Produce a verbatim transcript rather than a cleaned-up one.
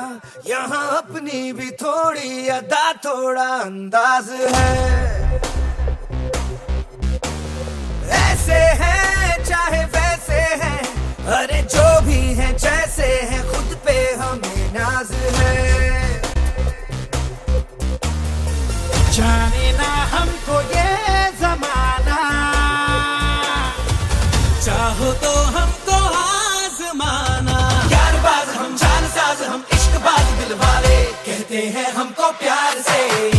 यहाँ अपनी भी थोड़ी अदा थोड़ा अंदाज है। ऐसे हैं चाहे वैसे हैं, अरे जो भी हैं जैसे हैं, खुद पे हमें नाज है। जाने ना हमको ये जमाना, चाहो तो हमको आजमाना। यार बाज हम, जान साज हम, इश्क बाज दिल वाले, कहते हैं हमको प्यार से।